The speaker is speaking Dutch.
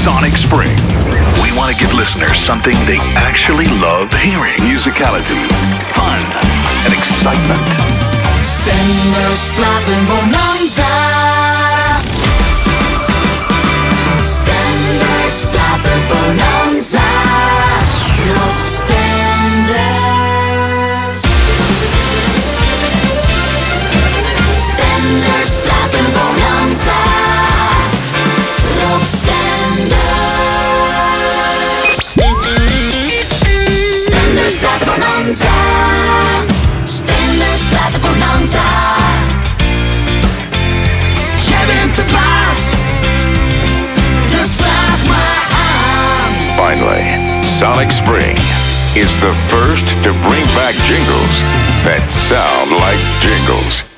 Sonic Spring. We want to give listeners something they actually love hearing. Musicality, fun, and excitement. Stenders Platenbonanza. Stenders Platenbonanza. Rob Stenders. Stenders Platenbonanza. Rob Stenders. Stenders Platenbonanza. Stenders Platenbonanza. Jij bent de baas, dus vraag maar aan. Finally, Sonic Spring is the first to bring back jingles that sound like jingles.